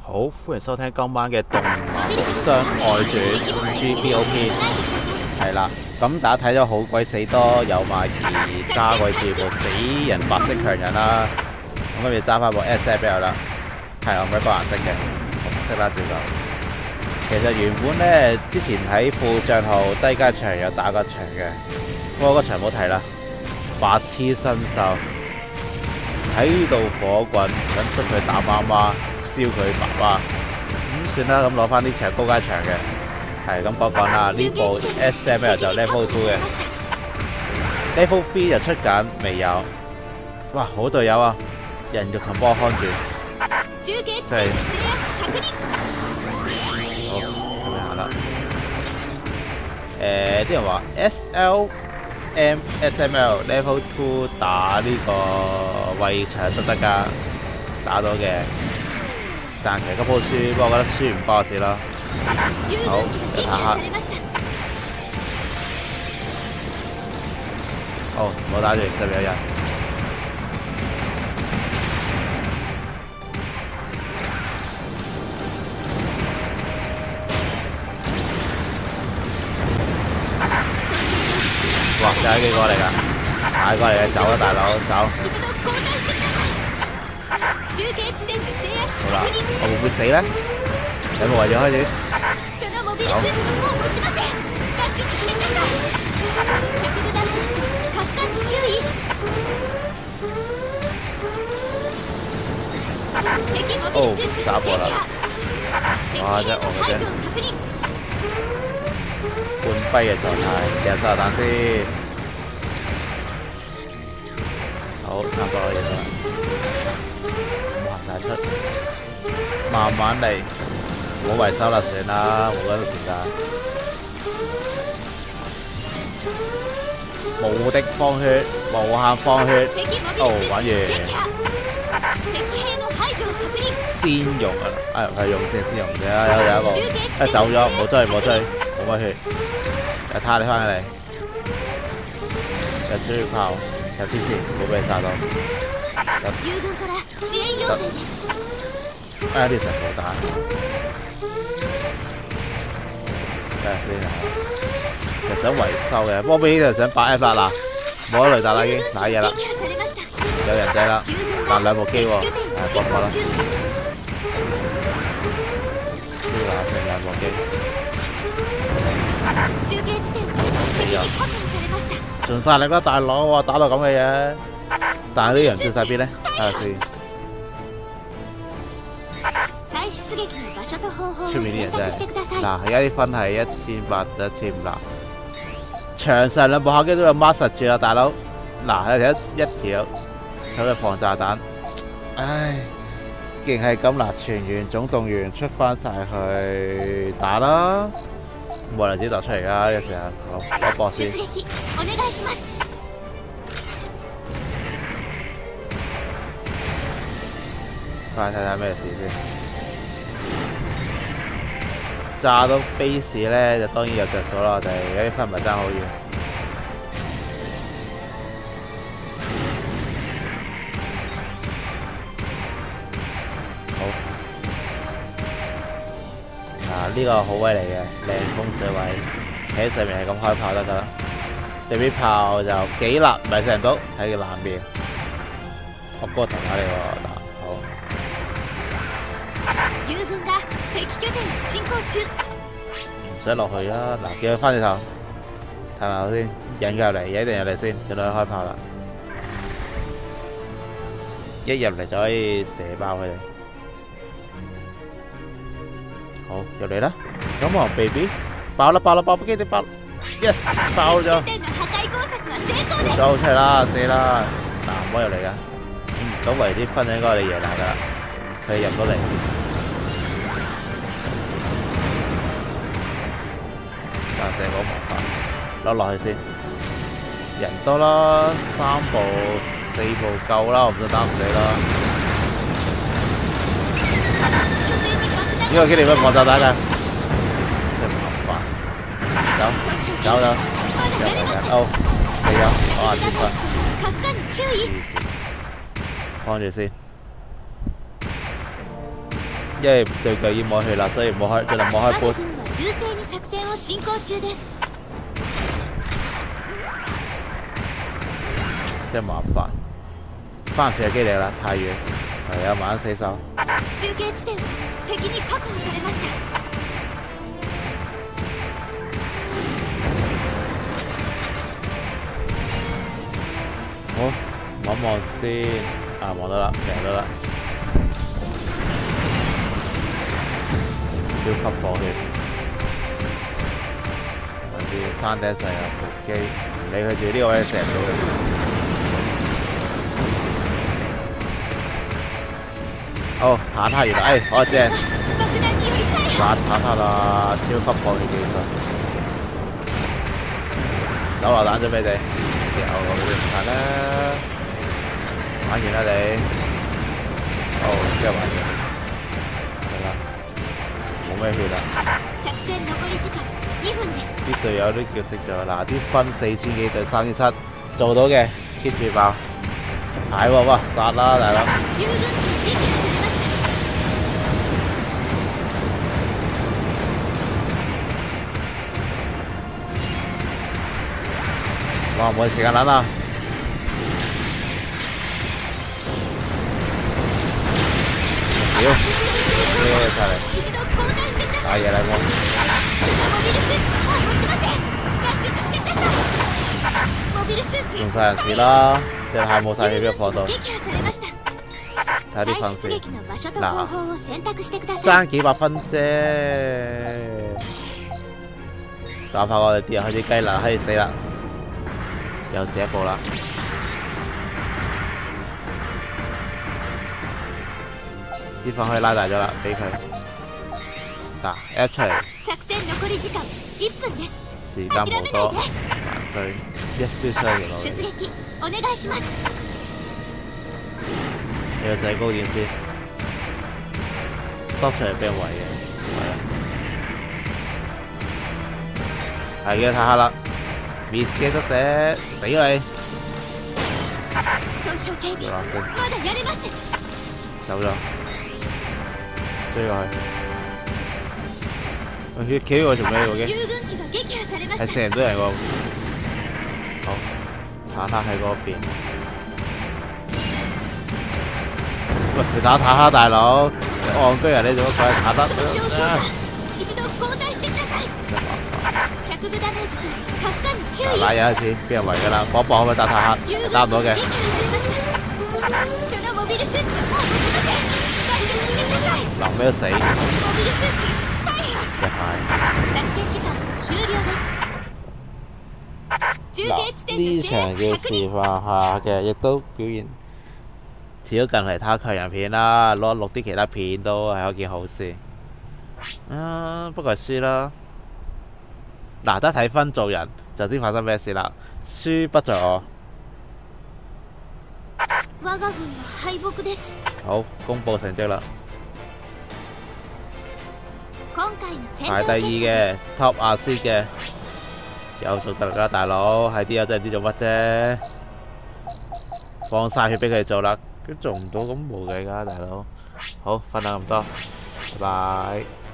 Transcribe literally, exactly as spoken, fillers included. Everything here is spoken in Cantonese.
好，歡迎收聽今晚嘅動漫《相外傳 G B O 篇》。係啦，咁大家睇咗好鬼死多有馬兒揸鬼住部死人白色強人啦，咁跟住揸翻部 S F L 啦，係我唔係個顏色嘅，紅色啦照舊。其實原本呢，之前喺副帳號低階場有打過場嘅，不過嗰場冇睇啦，白痴新手喺度火滾，想捉佢打媽媽。燒佢爸爸，咁算啦，咁攞翻呢場高階場嘅，係咁講講啦。呢部 S M L 就 Level Two 嘅 ，Level Three 就出緊未有。哇，好隊友啊，人肉同幫我看住，真係好咁樣行啦。誒，啲人話 S L M S M L Level Two 打呢個圍場都得㗎，打到嘅。但其實嗰鋪輸，不過我覺得輸唔關我事咯。好，睇下。好，冇打住，十秒人。哇！真係幾個嚟㗎？大過嚟嘅，走啦，大佬，走！好啦，我會唔會死咧？有冇為咗開始？好。哦，殺過啦！哇！真係我嘅啫，半跛嘅狀態，掟炸彈先。好，差唔多嘢啦。行晒出，慢慢嚟，唔好維修啦，算啦，冇嗰個時間。無敵放血，無限放血，哦，玩完。先用啊！啊，係用先，先用嘅，有有一個，一走咗，唔好追，唔好追，冇乜血。又睇下你翻嚟，又追炮，有啲先，唔好俾你殺到。哎，呢場冇打，睇下先啊！又想維修嘅，波比就想八 F 啦，冇得雷達啦已經，瀨嘢啦，有人仔啦，但兩部機喎，係搏搏啦，呢個先兩部機，盡晒力啦大佬，哇打到咁嘅嘢，但係啲人掉晒邊咧？睇下先。出面啲人真係嗱，而家啲分係一千八到一千五啦。場上兩部客機都有 mark 實住啦，大佬。嗱，有一一條喺度放炸彈，唉，既然係咁嗱，全員總動員出翻晒去打啦，冇人自己突出嚟㗎呢個時候，好，我搏先。快睇睇咩事先。炸到 base 咧，就當然有着數啦。我哋有啲分唔係爭好遠。好，嗱呢個好位嚟嘅，靚風水位，企喺上面係咁開炮得㗎啦。對面炮就幾辣，唔係射唔到，喺個爛邊。我哥同下你喎，嗱好。唔使落去啦，嗱，叫佢翻轉頭，睇下先，引佢入嚟，引定入嚟先，叫佢開炮啦。一入嚟就可以射爆佢哋。好，入嚟啦 ，Come on baby， 爆啦爆啦爆機，你爆 ，yes， 爆咗，走出嚟啦，死啦，嗱唔好入嚟噶，咁圍啲分應該你贏大噶啦，佢入到嚟。射好麻煩，攞落去先。人多啦，三部四部夠啦，我唔想打唔死啦。呢個機點樣放炸彈㗎？真麻煩。走走走，有人哦，死咗，我下先分。放住先。 因為對腳已經冇血啦，所以冇開，盡量冇開 boost。真係麻煩，翻唔切基地啦，太遠，係啊，慢死手。中継地點は敵に確保されました。好，望望先，啊，望到啦，贏到啦。 超級火血，跟住山頂上有部機，唔理佢住呢個位射唔到佢。哦，坦克原來，哎，好正，殺坦克啦！超級火血技術，手榴彈準備地，有個時間啦，玩完啦你，哦，真係玩完。 冇咩血啦！啲隊友都叫識咗嗱，啲分四千幾對三千七，做到嘅 keep 住爆，係喎，哇殺啦大佬！哇冇時間撚啦！屌，呢個出嚟！ 打嘢啦我！用晒人士啦，即係太冇晒氣喺個火度。睇啲分先，嗱，爭幾百分啫。打發我哋啲人開始雞啦，開始死啦，又死一步啦。啲分可以拉大咗啦，俾佢。 嗱 ，F 出嚟，時間冇多，難追，一輸雙完落嚟。你個仔高點先，多出嚟俾人圍嘅，係啊，係嘅，睇下啦 ，miss 嘅得寫，死你！要落先，走咗，追過去。 佢企喺我做咩嘅？係射唔到人喎。好，坦克喺嗰邊。喂，佢打坦克大佬，你戇居人你做乜鬼坦克？啊！真麻煩。打嘢開始，俾人圍㗎啦！嗰磅可唔可以打坦克？打唔到嘅。臨尾都死。 嗱，呢場嘅示範下嘅，亦都表現似咗近嚟他強人片啦，攞錄啲其他片都係一件好事。啊，不過係輸啦。嗱，得睇分做人，就知發生咩事啦。輸不在我。好，公佈成績啦。 排第二嘅 Top 亞斯嘅有做得啦，大佬係啲友真係唔知做乜啫，放晒血俾佢哋做啦，佢做唔到咁冇計㗎，大佬。好，分享咁多，拜拜。